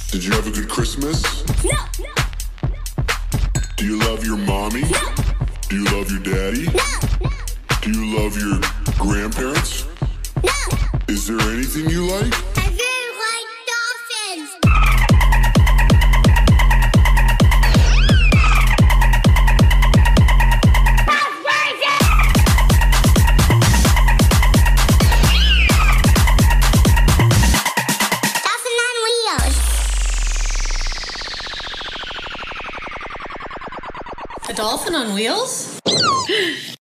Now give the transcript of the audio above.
Did you have a good Christmas? No. Do you love your mommy? No. Do you love your daddy? No. Do you love your grandparents? No. Is there anything you like? I really like dolphins. Dolphin on wheels. A dolphin on wheels?